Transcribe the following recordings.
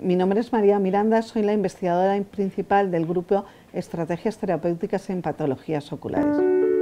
Mi nombre es María Miranda, soy la investigadora principal del grupo Estrategias Terapéuticas en Patologías Oculares.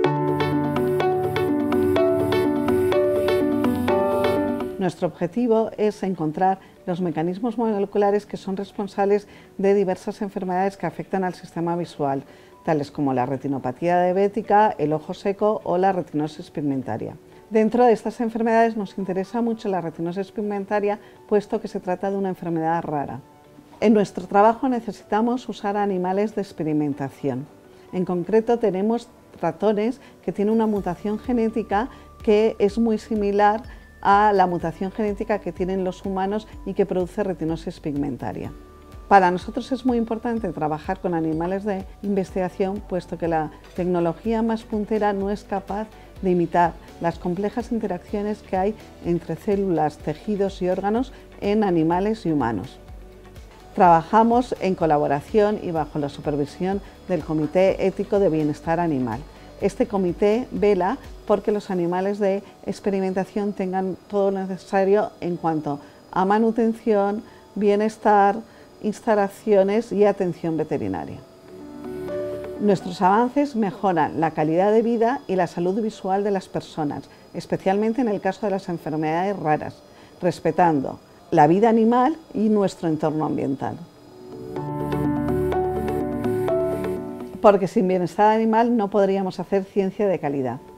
Nuestro objetivo es encontrar los mecanismos moleculares que son responsables de diversas enfermedades que afectan al sistema visual, tales como la retinopatía diabética, el ojo seco o la retinosis pigmentaria. Dentro de estas enfermedades nos interesa mucho la retinosis pigmentaria, puesto que se trata de una enfermedad rara. En nuestro trabajo necesitamos usar animales de experimentación. En concreto tenemos ratones que tienen una mutación genética que es muy similar a la mutación genética que tienen los humanos y que produce retinosis pigmentaria. Para nosotros es muy importante trabajar con animales de investigación, puesto que la tecnología más puntera no es capaz de imitar las complejas interacciones que hay entre células, tejidos y órganos en animales y humanos. Trabajamos en colaboración y bajo la supervisión del Comité Ético de Bienestar Animal. Este comité vela porque los animales de experimentación tengan todo lo necesario en cuanto a manutención, bienestar, instalaciones y atención veterinaria. Nuestros avances mejoran la calidad de vida y la salud visual de las personas, especialmente en el caso de las enfermedades raras, respetando la vida animal y nuestro entorno ambiental. Porque sin bienestar animal no podríamos hacer ciencia de calidad.